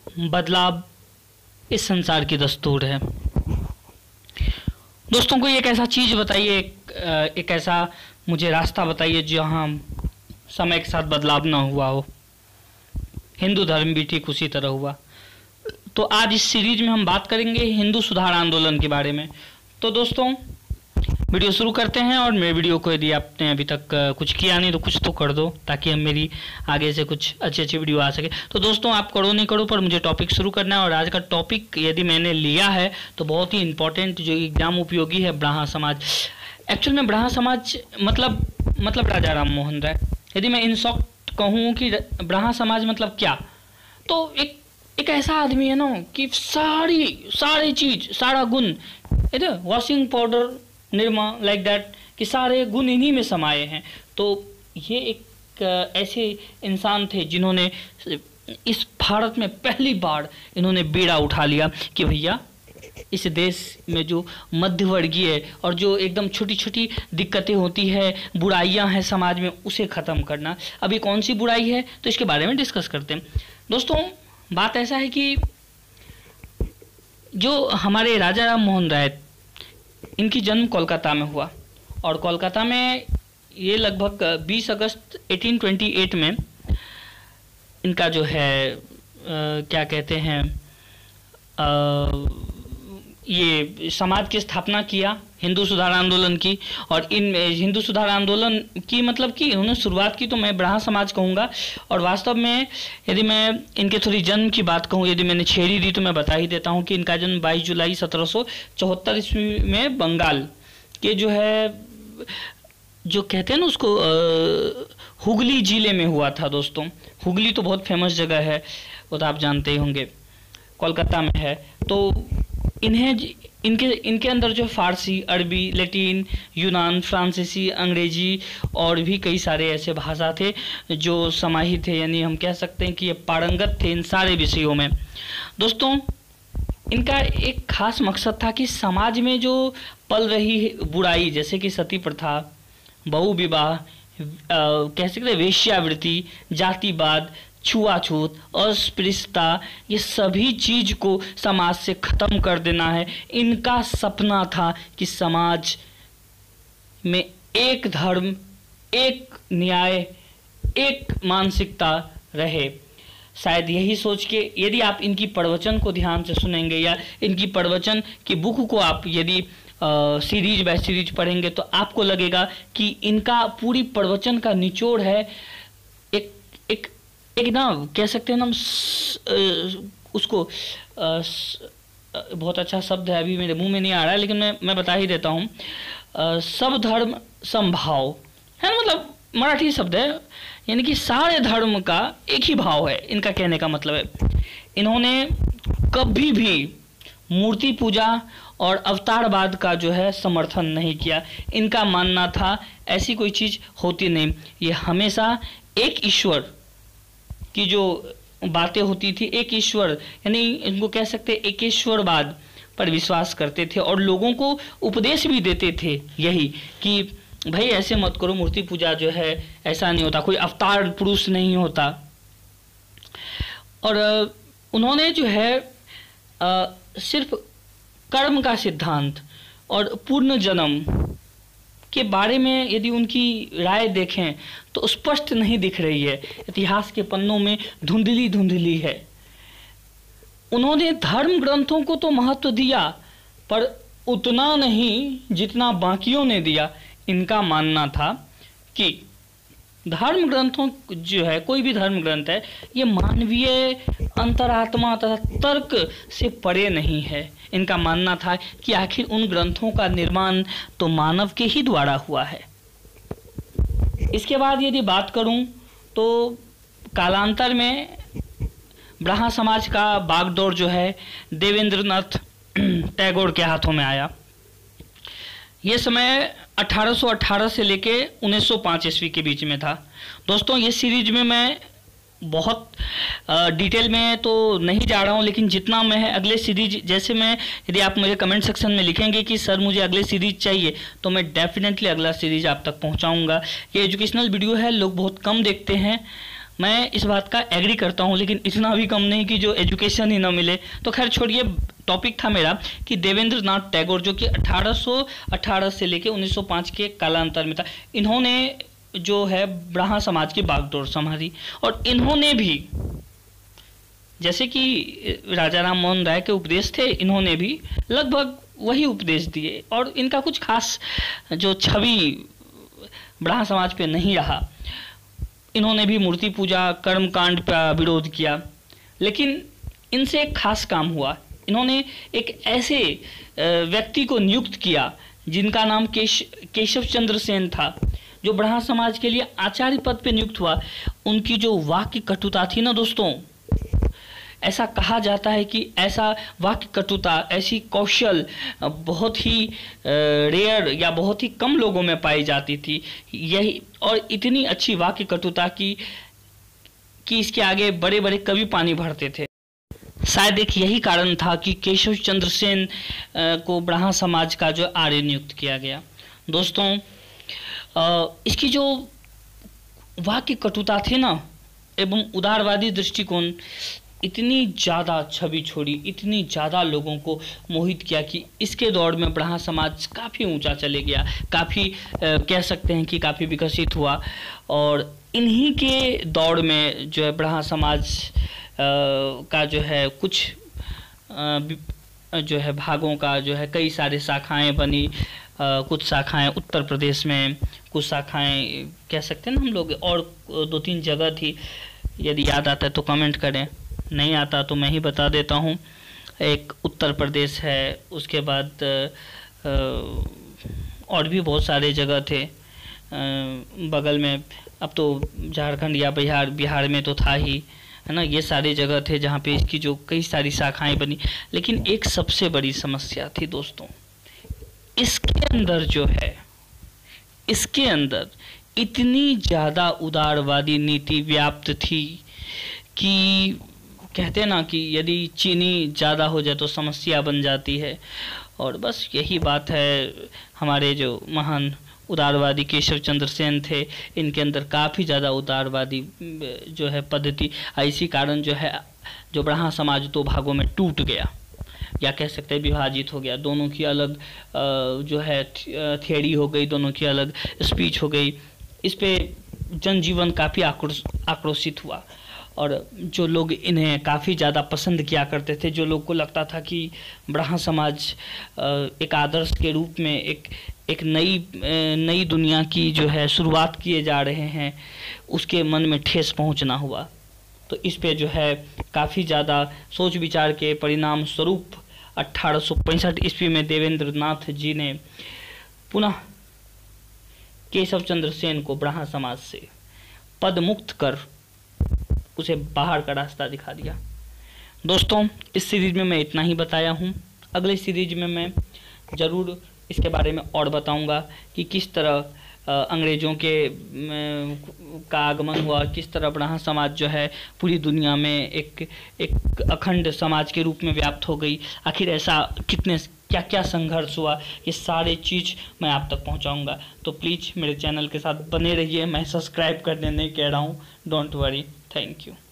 बदलाव इस संसार की दस्तूर है। दोस्तों को एक ऐसा चीज़ बताइए, एक ऐसा मुझे रास्ता बताइए जहाँ समय के साथ बदलाव ना हुआ हो। हिंदू धर्म भी ठीक उसी तरह हुआ। तो आज इस सीरीज में हम बात करेंगे हिंदू सुधार आंदोलन के बारे में। तो दोस्तों वीडियो शुरू करते हैं। और मेरे वीडियो को यदि आपने अभी तक कुछ किया नहीं तो कुछ तो कर दो, ताकि हम मेरी आगे से कुछ अच्छी वीडियो आ सके। तो दोस्तों आप करो नहीं करो, पर मुझे टॉपिक शुरू करना है। और आज का टॉपिक यदि मैंने लिया है तो बहुत ही इंपॉर्टेंट, जो एग्जाम उपयोगी है, ब्राह्मण समाज। एक्चुअल में ब्राह्मण समाज मतलब राजा राम मोहन राय। यदि मैं इन शॉर्ट कहूँ कि ब्राह्मण समाज मतलब क्या, तो एक ऐसा आदमी है ना कि सारी चीज, सारा गुण, washing powder, Nirma, like that, कि सारे गुण इन्हीं में समाये हैं। तो ये एक ऐसे इंसान थे जिन्होंने इस भारत में पहली बार इन्होंने बीड़ा उठा लिया कि भैया इस देश में जो मध्यवर्गीय और जो एकदम छोटी छोटी दिक्कतें होती है, बुराइयां हैं समाज में, उसे ख़त्म करना। अभी कौन सी बुराई है तो इसके बारे में डिस्कस करते हैं। दोस्तों बात ऐसा है कि जो हमारे राजा राम मोहन राय, इनकी जन्म कोलकाता में हुआ। और कोलकाता में ये लगभग 20 अगस्त 1828 में इनका जो है क्या कहते हैं, ये समाज की स्थापना किया, हिंदू सुधार आंदोलन की। और इन हिंदू सुधार आंदोलन की मतलब कि इन्होंने शुरुआत की तो मैं ब्राह्मण समाज कहूँगा। और वास्तव में यदि मैं इनके थोड़ी जन्म की बात कहूँ, यदि मैंने छेड़ी दी तो मैं बता ही देता हूँ कि इनका जन्म 22 जुलाई 1774 ईस्वी में बंगाल के जो कहते हैं ना उसको हुगली जिले में हुआ था। दोस्तों हुगली तो बहुत फेमस जगह है, वो तो आप जानते ही होंगे, कोलकाता में है। तो इनके अंदर जो फारसी, अरबी, लैटिन, यूनान, फ्रांसीसी, अंग्रेजी और भी कई सारे ऐसे भाषा थे जो समाहित थे। यानी हम कह सकते हैं कि ये पारंगत थे इन सारे विषयों में। दोस्तों इनका एक खास मकसद था कि समाज में जो पल रही बुराई, जैसे कि सती प्रथा, बहु विवाह, कह सकते हैं वेश्यावृत्ति, जातिवाद, छुआछूत, अस्पृश्यता, ये सभी चीज को समाज से खत्म कर देना है। इनका सपना था कि समाज में एक धर्म, एक न्याय, एक मानसिकता रहे। शायद यही सोच के यदि आप इनकी प्रवचन को ध्यान से सुनेंगे या इनकी प्रवचन की बुक को आप यदि सीरीज बाय सीरीज पढ़ेंगे तो आपको लगेगा कि इनका पूरी प्रवचन का निचोड़ है एक ना कह सकते हैं ना उसको बहुत अच्छा शब्द है, अभी मेरे मुंह में नहीं आ रहा है, लेकिन मैं बता ही देता हूँ। सब धर्म समभाव है ना, मतलब मराठी शब्द है, यानी कि सारे धर्म का एक ही भाव है, इनका कहने का मतलब है। इन्होंने कभी भी मूर्ति पूजा और अवतारवाद का जो है समर्थन नहीं किया। इनका मानना था ऐसी कोई चीज़ होती नहीं, ये हमेशा एक ईश्वर की जो बातें होती थी, एक ईश्वर, यानी इनको कह सकते एकेश्वरवाद पर विश्वास करते थे। और लोगों को उपदेश भी देते थे यही कि भाई ऐसे मत करो, मूर्ति पूजा जो है ऐसा नहीं होता, कोई अवतार पुरुष नहीं होता। और उन्होंने जो है सिर्फ कर्म का सिद्धांत और पूर्ण जन्म के बारे में यदि उनकी राय देखें तो स्पष्ट नहीं दिख रही है, इतिहास के पन्नों में धुंधली है। उन्होंने धर्म ग्रंथों को तो महत्व दिया, पर उतना नहीं जितना बाकियों ने दिया। इनका मानना था कि धर्म ग्रंथों जो है, कोई भी धर्म ग्रंथ है, ये मानवीय अंतरात्मा तथा तर्क से परे नहीं है। इनका मानना था कि आखिर उन ग्रंथों का निर्माण तो मानव के ही द्वारा हुआ है। इसके बाद यदि बात करूं तो कालांतर में ब्राह्मण समाज का बागडोर जो है देवेंद्रनाथ टैगोर के हाथों में आया। ये समय 1818 से लेके 1905 ईस्वी के बीच में था। दोस्तों ये सीरीज में मैं बहुत डिटेल में तो नहीं जा रहा हूँ, लेकिन जितना मैं अगले सीरीज, जैसे मैं यदि आप मुझे कमेंट सेक्शन में लिखेंगे कि सर मुझे अगले सीरीज चाहिए, तो मैं डेफिनेटली अगला सीरीज आप तक पहुँचाऊँगा। ये एजुकेशनल वीडियो है, लोग बहुत कम देखते हैं, मैं इस बात का एग्री करता हूँ, लेकिन इतना भी कम नहीं कि जो एजुकेशन ही ना मिले। तो खैर छोड़िए, टॉपिक था मेरा कि देवेंद्र नाथ टैगोर जो कि 1818 से लेके 1905 के कालांतर में था, इन्होंने जो है ब्राह्मण समाज की बागडोर संभाली। और इन्होंने भी, जैसे कि राजा राम मोहन राय के उपदेश थे, इन्होंने भी लगभग वही उपदेश दिए। और इनका कुछ खास जो छवि ब्राह्मण समाज पे नहीं रहा। इन्होंने भी मूर्ति पूजा, कर्मकांड का विरोध किया, लेकिन इनसे एक खास काम हुआ। इन्होंने एक ऐसे व्यक्ति को नियुक्त किया जिनका नाम केशव चंद्र सेन था, जो ब्राह्मण समाज के लिए आचार्य पद पे नियुक्त हुआ। उनकी जो वाक्य कटुता थी ना दोस्तों, ऐसा कहा जाता है कि ऐसा वाक्य कटुता, ऐसी कौशल बहुत ही रेयर या बहुत ही कम लोगों में पाई जाती थी। यही, और इतनी अच्छी वाक्य कटुता कि इसके आगे बड़े बड़े कवि पानी भरते थे। शायद एक यही कारण था कि केशव चंद्र सेन को ब्राह्मण समाज का जो आर्य नियुक्त किया गया। दोस्तों, इसकी जो वाक्य कटुता थी ना एवं उदारवादी दृष्टिकोण, इतनी ज़्यादा छवि छोड़ी, इतनी ज़्यादा लोगों को मोहित किया कि इसके दौर में ब्राह्मण समाज काफ़ी ऊंचा चले गया, काफ़ी कह सकते हैं कि काफ़ी विकसित हुआ। और इन्हीं के दौर में जो है ब्राह्मण समाज का जो है कुछ जो है भागों का जो है कई सारे शाखाएं बनी। कुछ शाखाएं उत्तर प्रदेश में, कुछ शाखाएं कह सकते हैं ना हम लोग, और 2-3 जगह थी। यदि याद आता है तो कमेंट करें, नहीं आता तो मैं ही बता देता हूँ। एक उत्तर प्रदेश है, उसके बाद और भी बहुत सारे जगह थे बगल में। अब तो झारखंड या बिहार में तो था ही, है ना। ये सारी जगह थे जहाँ पे इसकी जो कई सारी शाखाएं बनी। लेकिन एक सबसे बड़ी समस्या थी दोस्तों, इसके अंदर जो है, इसके अंदर इतनी ज़्यादा उदारवादी नीति व्याप्त थी कि कहते हैं ना कि यदि चीनी ज़्यादा हो जाए तो समस्या बन जाती है। और बस यही बात है। हमारे जो महान उदारवादी केशव चंद्र सेन थे, इनके अंदर काफ़ी ज़्यादा उदारवादी जो है पद्धति, इसी कारण जो है जो ब्राह्मण समाज 2 भागों में टूट गया, या कह सकते हैं विभाजित हो गया। दोनों की अलग जो है थियरी हो गई, दोनों की अलग स्पीच हो गई। इस पे जनजीवन काफ़ी आक्रोशित हुआ। और जो लोग इन्हें काफ़ी ज़्यादा पसंद किया करते थे, जो लोग को लगता था कि ब्राह्मण समाज एक आदर्श के रूप में एक नई दुनिया की जो है शुरुआत किए जा रहे हैं, उसके मन में ठेस पहुंचना हुआ। तो इस पे जो है काफ़ी ज़्यादा सोच विचार के परिणाम स्वरूप 1865 ईस्वी में देवेंद्र नाथ जी ने पुनः केशव चंद्र सेन को ब्राह्मण समाज से पद मुक्त कर उसे बाहर का रास्ता दिखा दिया। दोस्तों, इस सीरीज में मैं इतना ही बताया हूँ। अगले सीरीज में मैं ज़रूर इसके बारे में और बताऊंगा कि किस तरह अंग्रेज़ों के का आगमन हुआ, किस तरह ब्राह्मण समाज जो है पूरी दुनिया में एक अखंड समाज के रूप में व्याप्त हो गई। आखिर ऐसा क्या क्या संघर्ष हुआ, ये सारे चीज़ मैं आप तक पहुंचाऊंगा। तो प्लीज़ मेरे चैनल के साथ बने रहिए। मैं सब्सक्राइब करने नहीं कह रहा हूँ, डोंट वरी। Thank you.